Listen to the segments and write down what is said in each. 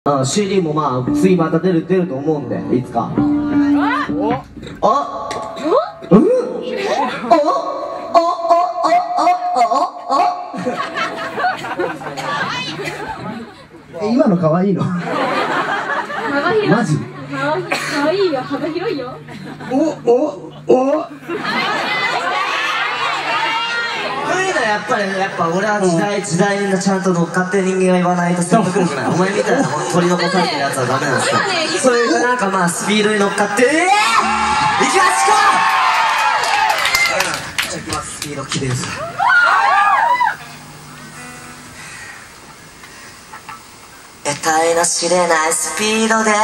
CD もまあ次また出ると思うんで、いつか。 今の可愛いの？ 幅広い。 マジ？ 可愛いよ、幅広いよ。 こういうのやっぱ俺は時代にちゃんと乗っかって人間が言わないと説得力ない。お前みたいな取り残されてるやつはダメなんですよ。そういうなんかまあスピードに乗っかって行きますか。じゃあ行きます。スピード切れるぞ。得体の知れないスピードで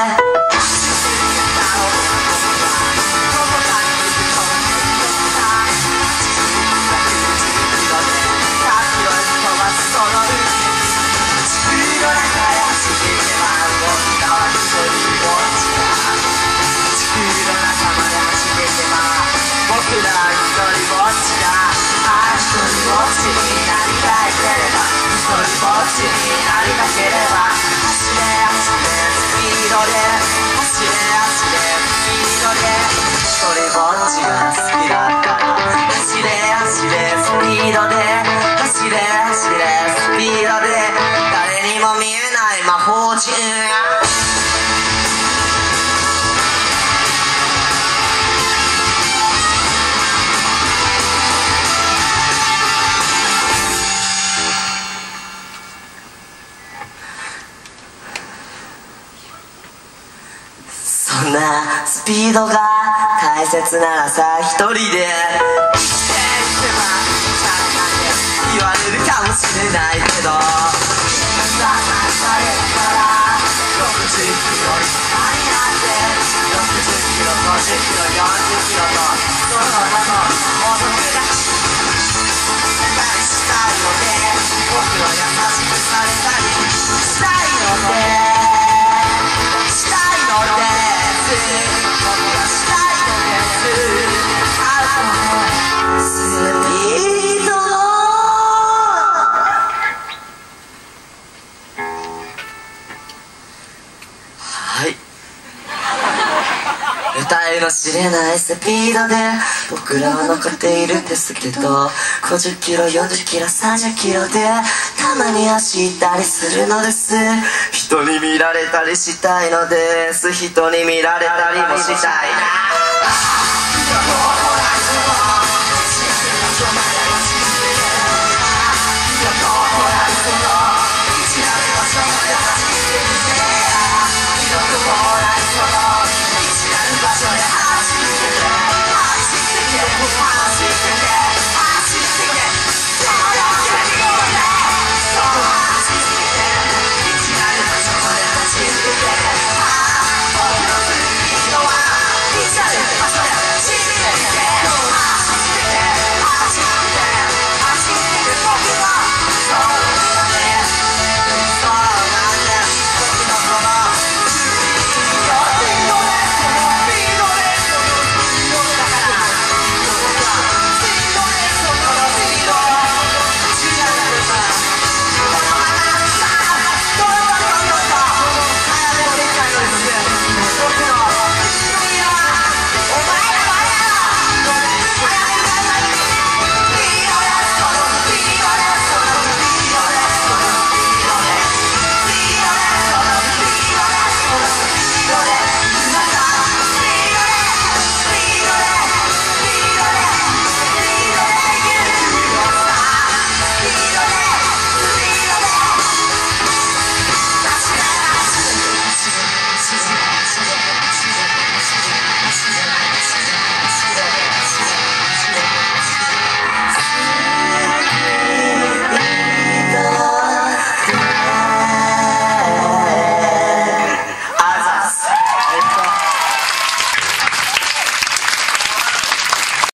そんなスピードが大切ならさ、一人で言われるかもしれないけど、60キロになって60キロ、50キロ、40キロとそのまま遅くなしたいので、僕は優しくされたりしたいので、得体の知れないスピードで僕らは残っているんですけど、50キロ、40キロ、30キロでたまに走ったりするのです。人に見られたりしたいのです。人に見られたりもしたいな。